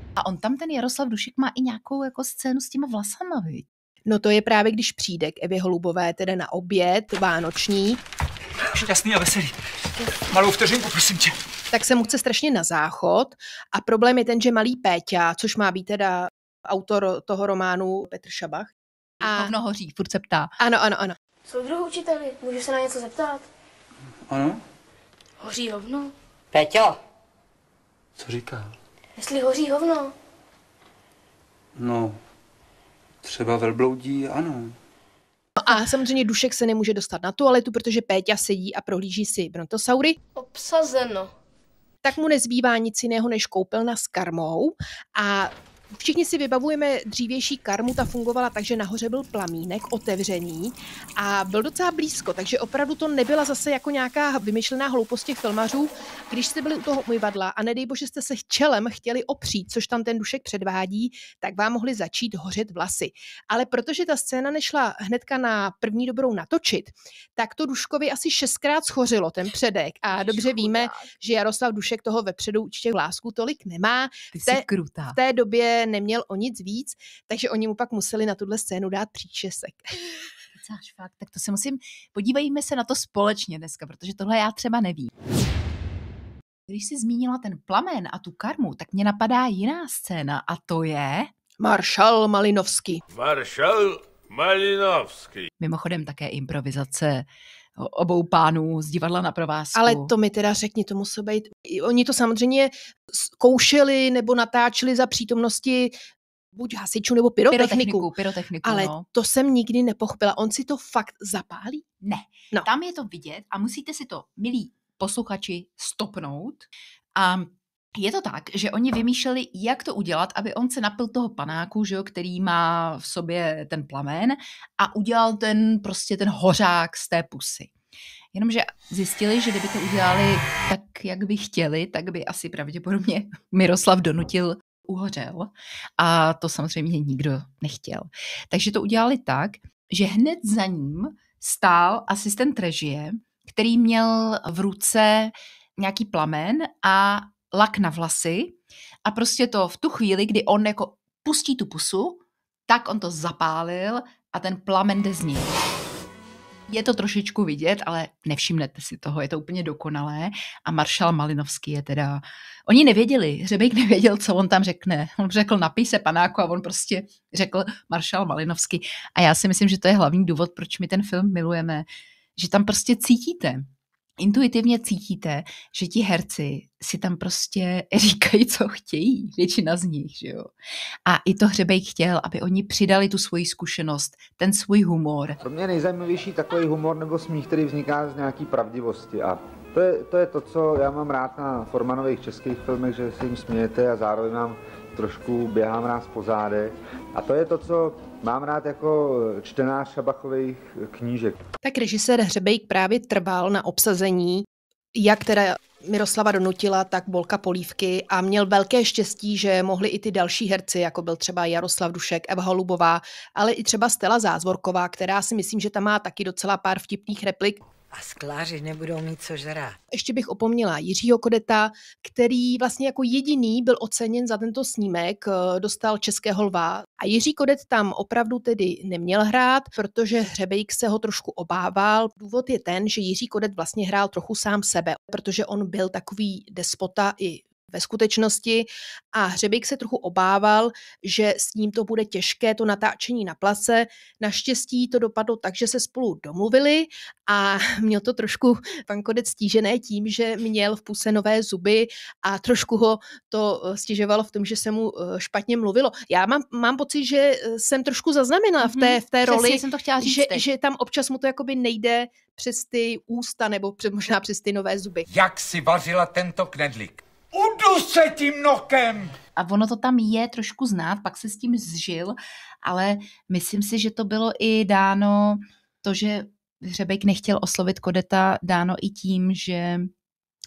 A on tam ten Jaroslav Dušek má i nějakou jako scénu s těma vlasama, viď? No to je právě, když přijde k Evě Holubové, teda na oběd vánoční. Šťastný a veselý. Malou vteřinku, prosím tě. Tak se mu chce strašně na záchod a problém je ten, že malý Péťa, což má být teda autor toho románu Petr Šabach. Hovno hoří, furt se ptá. Ano. Soudruhu učiteli, můžu se na něco zeptat? Ano? Hoří hovno? Péťo! Co říká? Jestli hoří hovno? No, třeba velbloudí, ano. No a samozřejmě Dušek se nemůže dostat na toaletu, protože Péťa sedí a prohlíží si brontosaury. Obsazeno. Tak mu nezbývá nic jiného než koupelna s karmou a všichni si vybavujeme dřívější karmu, ta fungovala tak, že nahoře byl plamínek otevřený a byl docela blízko, takže opravdu to nebyla zase jako nějaká vymyšlená hloupost těch filmařů. Když jste byli u toho umyvadla a nedej bože jste se čelem chtěli opřít, což tam ten Dušek předvádí, tak vám mohli začít hořet vlasy. Ale protože ta scéna nešla hnedka na první dobrou natočit, tak to Duškovi asi 6krát schořilo ten předek a dobře víme, že Jaroslav Dušek toho vepředu určitě vlásku tolik nemá. V té době neměl o nic víc, takže oni mu pak museli na tuhle scénu dát příčesek. Fakt, tak to se podívejme se na to společně dneska, protože tohle já třeba nevím. Když jsi zmínila ten plamen a tu karmu, tak mě napadá jiná scéna a to je... Maršal Malinovský. Mimochodem také improvizace obou pánů z divadla Na provázku. Ale to mi teda řekni, to muselo být... Oni to samozřejmě zkoušeli nebo natáčeli za přítomnosti buď hasičů nebo pyrotechniků. Ale no. To jsem nikdy nepochopila. On si to fakt zapálí? Ne. No. Tam je to vidět a musíte si to, milí posluchači, stopnout. A je to tak, že oni vymýšleli, jak to udělat, aby on se napil toho panáku, že jo, který má v sobě ten plamen a udělal ten hořák z té pusy. Jenomže zjistili, že kdyby to udělali tak, jak by chtěli, tak by asi pravděpodobně Miroslav Donutil uhořel. A to samozřejmě nikdo nechtěl. Takže to udělali tak, že hned za ním stál asistent režie, který měl v ruce nějaký plamen a lak na vlasy a prostě to v tu chvíli, kdy on jako pustí tu pusu, tak on to zapálil a ten plamen jde z ní. Je to trošičku vidět, ale nevšimnete si toho, je to úplně dokonalé a maršal Malinovský je teda... Oni nevěděli, Hřebejk nevěděl, co on tam řekne. On řekl napij se panáku a on prostě řekl maršal Malinovský. A já si myslím, že to je hlavní důvod, proč my ten film milujeme, že tam prostě cítíte, intuitivně cítíte, že ti herci si tam prostě říkají, co chtějí, většina z nich, že jo. A i to Hřebejk chtěl, aby oni přidali tu svoji zkušenost, ten svůj humor. Pro mě nejzajímavější takový humor nebo smích, který vzniká z nějaký pravdivosti a to je to, co já mám rád na Formanových českých filmech, že se jim smějete a zároveň nám trošku běhám rád po zádech. A to je to, co mám rád jako čtenář Šabachových knížek. Tak režisér Hřebejk právě trval na obsazení, jak teda Miroslava Donutila, tak Bolka Polívky a měl velké štěstí, že mohli i ty další herci, jako byl třeba Jaroslav Dušek, Eva Holubová, ale i třeba Stella Zázvorková, která si myslím, že tam má taky docela pár vtipných replik. A skláři nebudou mít co žrát. Ještě bych opomněla Jiřího Kodeta, který vlastně jako jediný byl oceněn za tento snímek, dostal Českého lva. A Jiří Kodet tam opravdu tedy neměl hrát, protože Hřebejk se ho trošku obával. Důvod je ten, že Jiří Kodet vlastně hrál trochu sám sebe, protože on byl takový despota i ve skutečnosti a Hřebejk se trochu obával, že s ním to bude těžké, to natáčení na place. Naštěstí to dopadlo tak, že se spolu domluvili a měl to trošku pan Kodet stížené tím, že měl v puse nové zuby a trošku ho to stěžovalo v tom, že se mu špatně mluvilo. Já mám pocit, že jsem trošku zaznamenala v té roli, jsem to chtěla říct že tam občas mu to jakoby nejde přes ty ústa nebo možná přes ty nové zuby. Jak si vařila tento knedlík? Udu se tím nokem! A ono to tam je trošku znát, pak se s tím zžil, ale myslím si, že to bylo i dáno, to, že Hřebejk nechtěl oslovit Kodeta, dáno i tím, že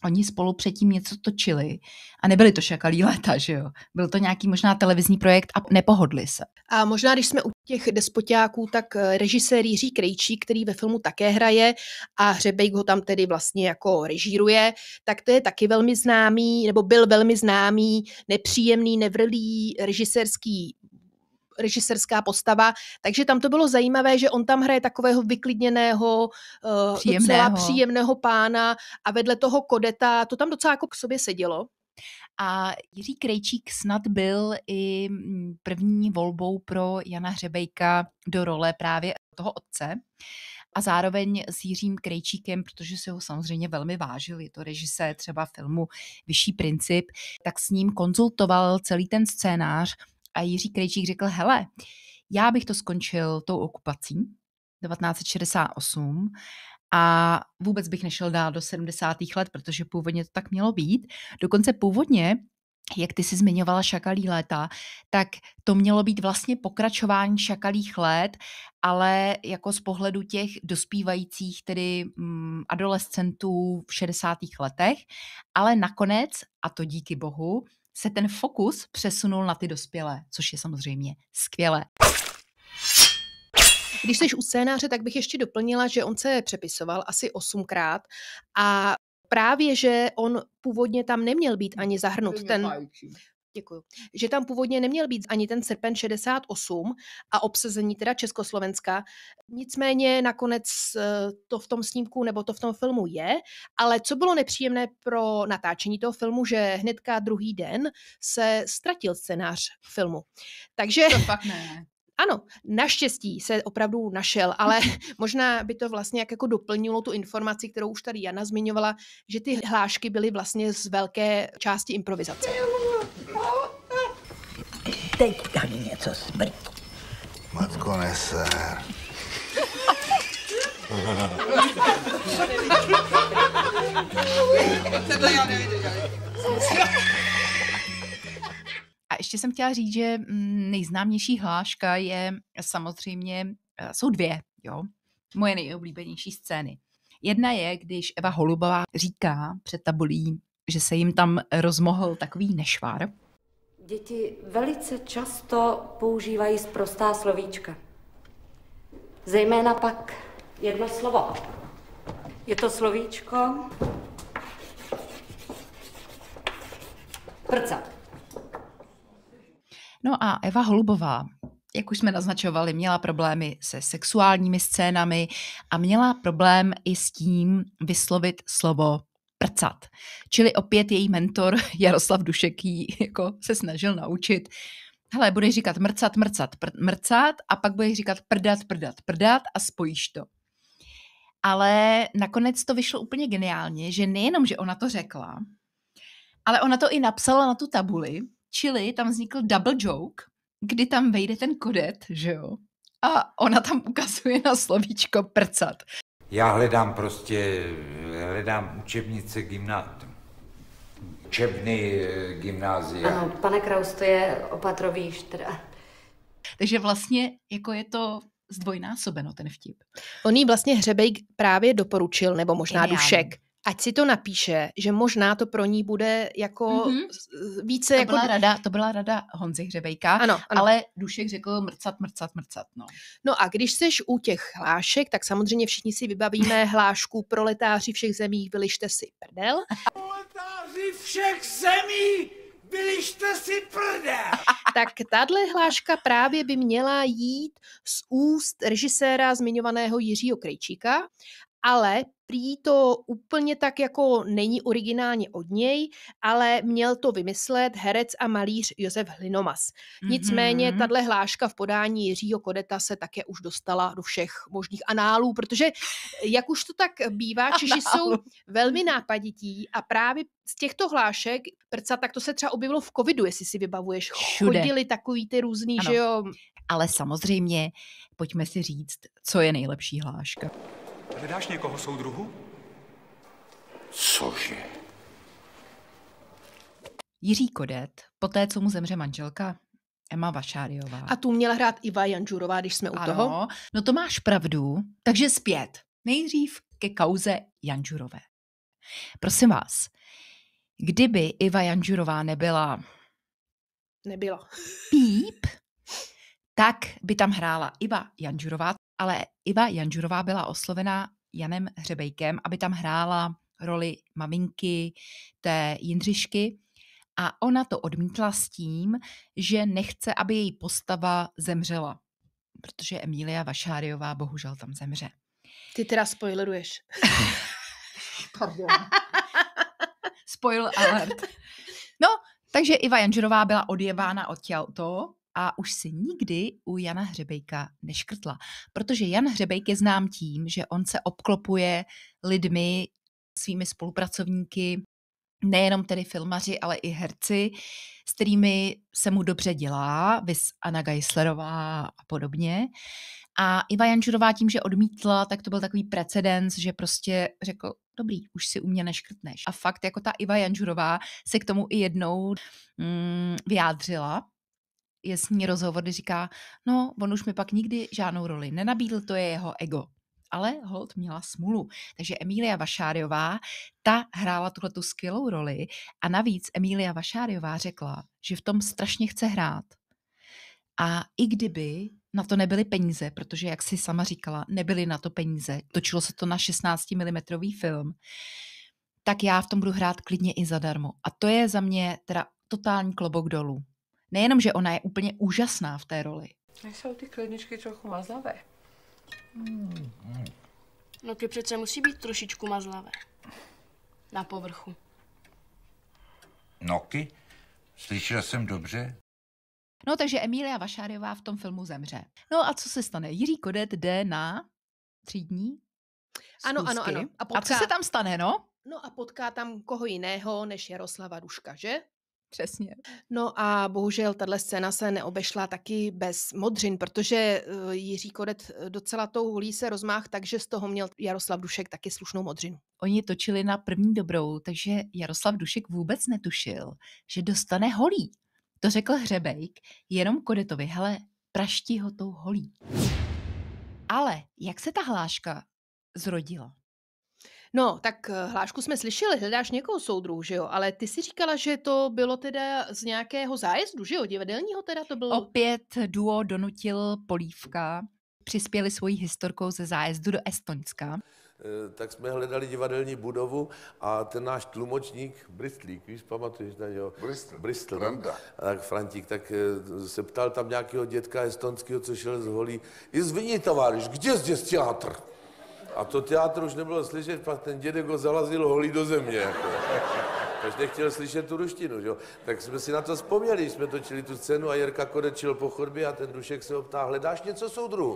oni spolu předtím něco točili a nebyly to Šakalí léta, že jo? Byl to nějaký možná televizní projekt a nepohodli se. A možná, když jsme u těch despoťáků, tak režisér Jiří Krejčík, který ve filmu také hraje a Hřebejk ho tam tedy vlastně jako režíruje, tak to je taky velmi známý, nebo byl velmi známý, nepříjemný, nevrlý režisérská postava, takže tam to bylo zajímavé, že on tam hraje takového vyklidněného, docela příjemného pána a vedle toho Kodeta, to tam docela jako k sobě sedělo. A Jiří Krejčík snad byl i první volbou pro Jana Hřebejka do role právě toho otce. A zároveň s Jiřím Krejčíkem, protože se ho samozřejmě velmi vážil, je to režisér třeba filmu Vyšší princip, tak s ním konzultoval celý ten scénář a Jiří Krejčík řekl, hele, já bych to skončil tou okupací 1968 a vůbec bych nešel dál do 70. let, protože původně to tak mělo být. Dokonce původně, jak ty jsi zmiňovala Šakalí léta, tak to mělo být vlastně pokračování Šakalích let, ale jako z pohledu těch dospívajících, tedy adolescentů v 60. letech, ale nakonec, a to díky bohu, se ten fokus přesunul na ty dospělé, což je samozřejmě skvělé. Když jsi u scénáře, tak bych ještě doplnila, že on se přepisoval asi 8krát a právě, že on původně tam neměl být ani zahrnut Děkuju. Že tam původně neměl být ani ten srpen 68 a obsazení teda Československa. Nicméně nakonec to v tom snímku nebo to v tom filmu je, ale co bylo nepříjemné pro natáčení toho filmu, že hnedka druhý den se ztratil scénář filmu. Takže to fakt ne. Ano, naštěstí se opravdu našel, ale možná by to vlastně jako doplnilo tu informaci, kterou už tady Jana zmiňovala, že ty hlášky byly vlastně z velké části improvizace. Teď tady něco smrdí. Matko, neser. A ještě jsem chtěla říct, že nejznámější hláška je samozřejmě, jsou dvě, jo, moje nejoblíbenější scény. Jedna je, když Eva Holubová říká před tabulí, že se jim tam rozmohl takový nešvar. Děti velice často používají sprostá slovíčka. Zejména pak jedno slovo. Je to slovíčko prcat. No a Eva Holubová, jak už jsme naznačovali, měla problémy se sexuálními scénami a měla problém i s tím vyslovit slovo prcat. Čili opět její mentor Jaroslav Dušek jí jako se snažil naučit, hele, budeš říkat mrcat a pak budeš říkat prdat a spojíš to. Ale nakonec to vyšlo úplně geniálně, že nejenom, že ona to řekla, ale ona to i napsala na tu tabuli, čili tam vznikl double joke, kdy tam vejde ten Kodet, že jo? A ona tam ukazuje na slovíčko prcat. Já hledám učebnice učebny gymnázia. Ano, pane Kraus, to je opatrovýš teda. Takže vlastně jako je to zdvojnásobeno ten vtip. On jí vlastně Hřebejk právě doporučil, nebo možná Geniální. Dušek, ať si to napíše, že možná to pro ní bude jako více... To byla rada Honzy Hřebejka, ano. Ale Dušek řekl mrcat. No. No a když seš u těch hlášek, tak samozřejmě všichni si vybavíme hlášku proletáři všech zemí, vylište si prdel. Proletáři všech zemí, vylište si prdel! Tak tahle hláška právě by měla jít z úst režiséra zmiňovaného Jiřího Krejčíka, ale prý to úplně tak jako není originálně od něj, ale měl to vymyslet herec a malíř Josef Hlinomaz. Nicméně tahle hláška v podání Jiřího Kodeta se také už dostala do všech možných análů, protože jak už to tak bývá, Češi jsou velmi nápadití a právě z těchto hlášek prcat, tak to se třeba objevilo v covidu, jestli si vybavuješ. Všude. Chodili takový ty různý, ano. že jo. Ale samozřejmě, pojďme si říct, co je nejlepší hláška. Hledáš někoho soudruhu? Cože? Jiří Kodet, poté co mu zemře manželka Emma Vašáriová. A tu měla hrát Iva Janžurová, když jsme u toho. No to máš pravdu, takže zpět. Nejdřív ke kauze Janžurové. Prosím vás, kdyby Iva Janžurová nebyla píp, tak by tam hrála Iva Janžurová, ale Iva Janžurová byla oslovena Janem Hřebejkem, aby tam hrála roli maminky té Jindřišky a ona to odmítla s tím, že nechce, aby její postava zemřela, protože Emília Vašáriová bohužel tam zemře. Ty teda spoileruješ. Pardon. Spoil alert. No, takže Iva Janžurová byla odjevána od tělto a už si nikdy u Jana Hřebejka neškrtla. Protože Jan Hřebejk je znám tím, že on se obklopuje lidmi, svými spolupracovníky, nejenom tedy filmaři, ale i herci, s kterými se mu dobře dělá, viz Anna Geislerová a podobně. A Iva Janžurová tím, že odmítla, tak to byl takový precedens, že prostě řekl, dobrý, už si u mě neškrtneš. A fakt, jako ta Iva Janžurová se k tomu i jednou vyjádřila. Je s ní rozhovor, kdy říká, no, on už mi pak nikdy žádnou roli nenabídl, to je jeho ego. Ale holt měla smůlu. Takže Emília Vašáriová, ta hrála tuhletu skvělou roli a navíc Emília Vašáriová řekla, že v tom strašně chce hrát. A i kdyby na to nebyly peníze, protože, jak si sama říkala, nebyly na to peníze, točilo se to na 16 mm film, tak já v tom budu hrát klidně i zadarmo. A to je za mě teda totální klobouk dolů. Nejenom, že ona je úplně úžasná v té roli. Jsou ty klidničky trochu mazlavé. No ty přece musí být trošičku mazlavé. Na povrchu. Noky? Slyšel jsem dobře? No, takže Emília Vašáriová v tom filmu zemře. No a co se stane? Jiří Kodet jde na 3 dní Ano. A co se tam stane, no? No a potká tam koho jiného než Jaroslava Duška, že? Přesně. No a bohužel tahle scéna se neobešla taky bez modřin, protože Jiří Kodet docela tou hulí se rozmáhl, takže z toho měl Jaroslav Dušek taky slušnou modřinu. Oni točili na první dobrou, takže Jaroslav Dušek vůbec netušil, že dostane holí. To řekl Hřebejk jenom Kodetovi, hele, praští ho tou holí. Ale jak se ta hláška zrodila? No, tak hlášku jsme slyšeli, hledáš někoho, soudruhu, že jo? Ale ty si říkala, že to bylo teda z nějakého zájezdu, že jo? Divadelního teda to bylo? Opět duo donutil Polívka. Přispěli svojí historkou ze zájezdu do Estonska. Tak jsme hledali divadelní budovu a ten náš tlumočník, Bristlík, víš, pamatuješ na něho? Bristol, tak Frantík, tak se ptal tam nějakého dětka estonského, co šel z holí. Izvini, továriš, kde zdесь teatr? A to teatr už nebylo slyšet, pak ten dědek ho zalazil holí do země. Jako. Takže nechtěl slyšet tu ruštinu, jo. Tak jsme si na to vzpomněli, jsme točili tu scénu a Jirka Kodet šel po chodbě a ten Dušek se optá, hledáš něco, soudruhu?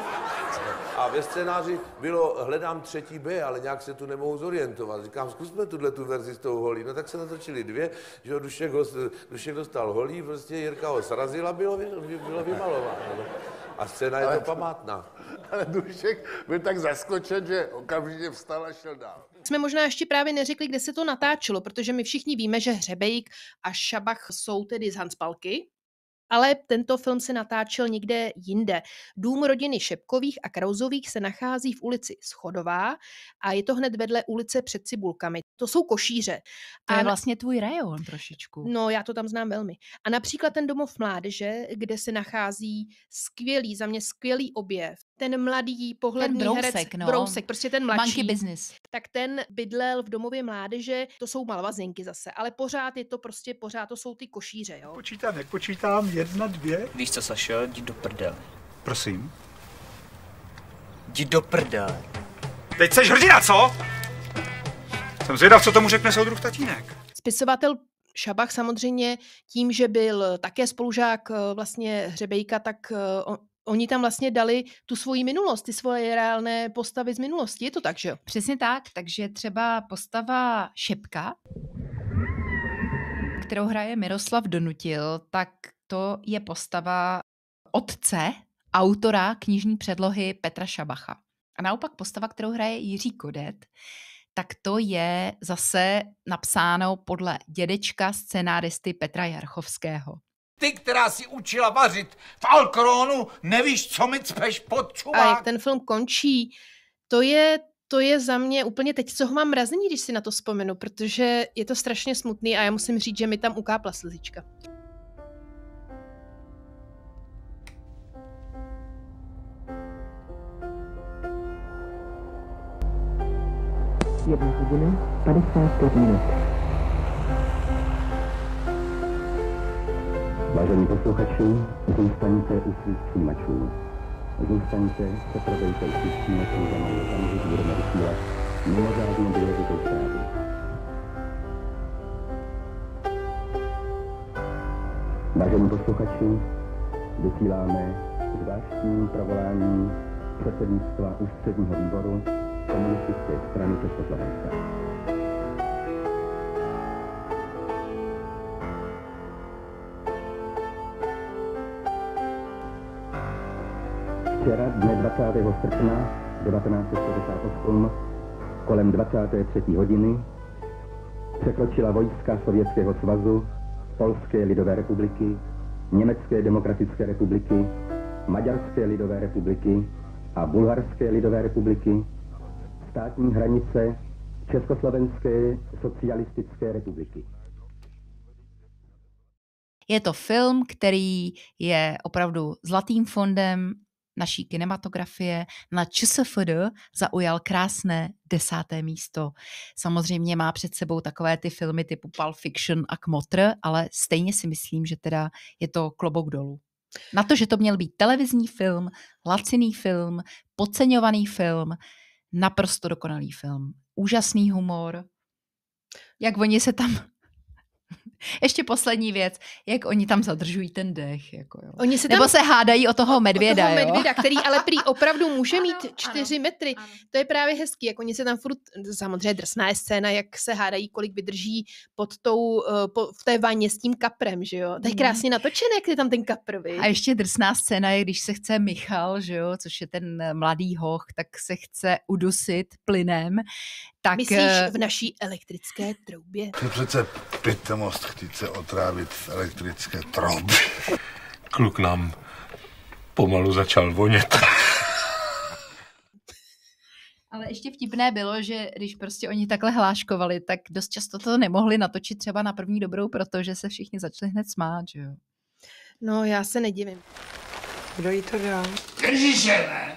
A ve scénáři bylo, hledám 3B, ale nějak se tu nemohu zorientovat. Říkám, zkusme tu verzi s tou holí. No tak se natočili 2, že jo, Dušek dostal holí, prostě Jirka ho srazil a bylo vymalováno. No. A scéna je to památná. Ale Dušek byl tak zaskočen, že okamžitě vstal a šel dál. Jsme možná ještě právě neřekli, kde se to natáčelo, protože my všichni víme, že Hřebejk a Šabach jsou tedy z Hanspalky, ale tento film se natáčel někde jinde. Dům rodiny Šepkových a Krauzových se nachází v ulici Schodová a je to hned vedle ulice Před Cibulkami. To jsou košíře. To je vlastně tvůj rajon trošičku. No, já to tam znám velmi. A například ten domov mládeže, kde se nachází za mě skvělý objev. Ten mladý pohledný ten Brousek, herec, no. Brousek, prostě ten mladší. Monkey business. Tak ten bydlel v domově mládeže, to jsou malvazinky zase, ale pořád to jsou ty košíře, jo. Počítám, jak počítám, 1, 2. Víš co, Sašo, jdi do prdele. Prosím. Jdi do prdele. Teď seš hrdina, co? Jsem zvědav, co tomu řekne soudruh tatínek. Spisovatel Šabach samozřejmě tím, že byl také spolužák vlastně Hřebejka, tak oni tam vlastně dali tu svoji minulost, ty svoje reálné postavy z minulosti. Je to tak, že jo? Přesně tak, takže třeba postava Šepka, kterou hraje Miroslav Donutil, tak to je postava otce, autora knižní předlohy Petra Šabacha. A naopak postava, kterou hraje Jiří Kodet, tak to je zase napsáno podle dědečka scénáristy Petra Jarchovského. Ty, která si učila vařit v Alkronu, nevíš, co mi cpeš pod čuvák. A jak ten film končí, to je to je za mě úplně teď, co ho mám mrazení, když si na to vzpomenu, protože je to strašně smutný a já musím říct, že mi tam ukápla slzička. Jedna hodina, 55 minut. Vážení posluchači, zůstaňte u svých přijímačů. Zůstaňte, přepravujte u svých přijímačů, za malý okamžik budeme vysílat mimořádně důležitou zprávu. Vážení posluchači, vysíláme zvláštní provolání předsednictva Ústředního výboru Komunistické strany Československa. Včera, dne 20. srpna 1968, kolem 23. hodiny, překročila vojska Sovětského svazu, Polské lidové republiky, Německé demokratické republiky, Maďarské lidové republiky a Bulharské lidové republiky státní hranice Československé socialistické republiky. Je to film, který je opravdu zlatým fondem naší kinematografie. Na ČSFD zaujal krásné 10. místo. Samozřejmě má před sebou takové ty filmy typu Pulp Fiction a Kmotr, ale stejně si myslím, že teda je to klobouk dolů. Na to, že to měl být televizní film, laciný film, podceňovaný film, naprosto dokonalý film. Úžasný humor. Jak oni se tam... Ještě poslední věc, jak oni tam zadržují ten dech. Jako jo. Oni se Nebo se hádají o toho medvěda. O toho medvěda, který ale prý opravdu může mít 4 metry. Ano. To je právě hezký, jak oni se tam furt, samozřejmě drsná je scéna, jak se hádají, kolik vydrží v té vaně s tím kaprem, že jo. To je krásně natočené, jak je tam ten kapr, viď? A ještě drsná scéna je, když se chce Michal, že jo, což je ten mladý hoch, tak se chce udusit plynem. Tak, myslíš v naší elektrické troubě? To je přece pitomost chtít se otrávit v elektrické troubě. Kluk nám pomalu začal vonět. Ale ještě vtipné bylo, že když prostě oni takhle hláškovali, tak dost často to nemohli natočit třeba na první dobrou, protože se všichni začali hned smát, že jo. No, já se nedivím. Kdo jí to dal? Ježíše, ne?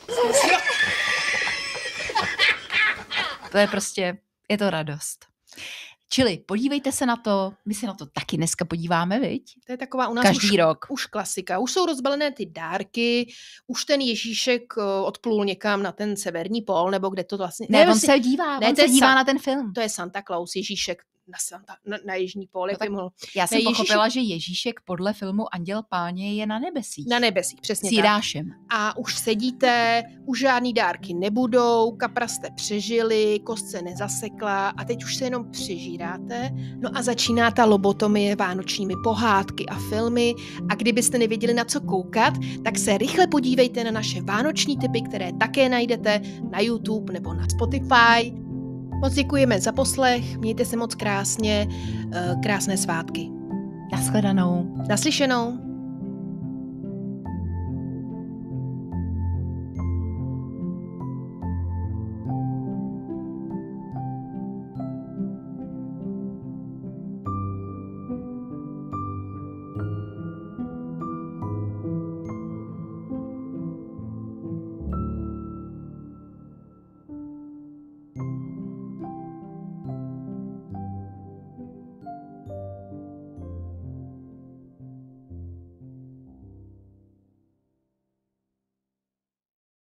To je prostě, je to radost. Čili podívejte se na to, my se na to taky dneska podíváme, viď? To je taková u nás každý rok. Už klasika. Už jsou rozbalené ty dárky, už ten Ježíšek odplul někam na ten severní pól, nebo kde to vlastně... Ne, on se dívá, on se dívá na ten film. To je Santa Claus, Ježíšek na jižní pól. No já jsem pochopila, že Ježíšek podle filmu Anděl Páně je na nebesích. Na nebesích, přesně s Jirášem. A už sedíte, už žádný dárky nebudou, kapra jste přežili, kost se nezasekla a teď už se jenom přežíráte. No a začíná ta lobotomie vánočními pohádky a filmy a kdybyste nevěděli, na co koukat, tak se rychle podívejte na naše vánoční tipy, které také najdete na YouTube nebo na Spotify. Moc děkujeme za poslech, mějte se moc krásně, krásné svátky. Nashledanou. Naslyšenou.